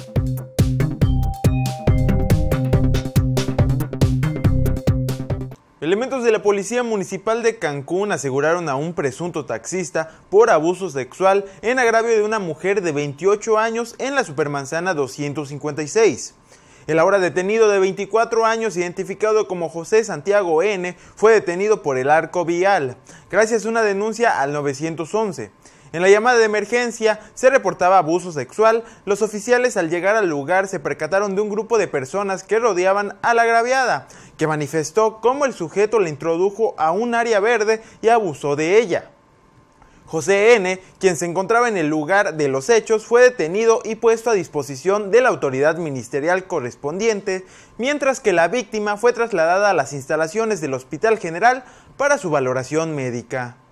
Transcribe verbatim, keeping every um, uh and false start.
Elementos de la Policía Municipal de Cancún aseguraron a un presunto taxista por abuso sexual en agravio de una mujer de veintiocho años en la Supermanzana doscientos cincuenta y seis. El ahora detenido de veinticuatro años, identificado como José Santiago N., fue detenido por el arco vial, gracias a una denuncia al nueve once. En la llamada de emergencia se reportaba abuso sexual. Los oficiales, al llegar al lugar, se percataron de un grupo de personas que rodeaban a la agraviada, que manifestó cómo el sujeto le introdujo a un área verde y abusó de ella. José N., quien se encontraba en el lugar de los hechos, fue detenido y puesto a disposición de la autoridad ministerial correspondiente, mientras que la víctima fue trasladada a las instalaciones del Hospital General para su valoración médica.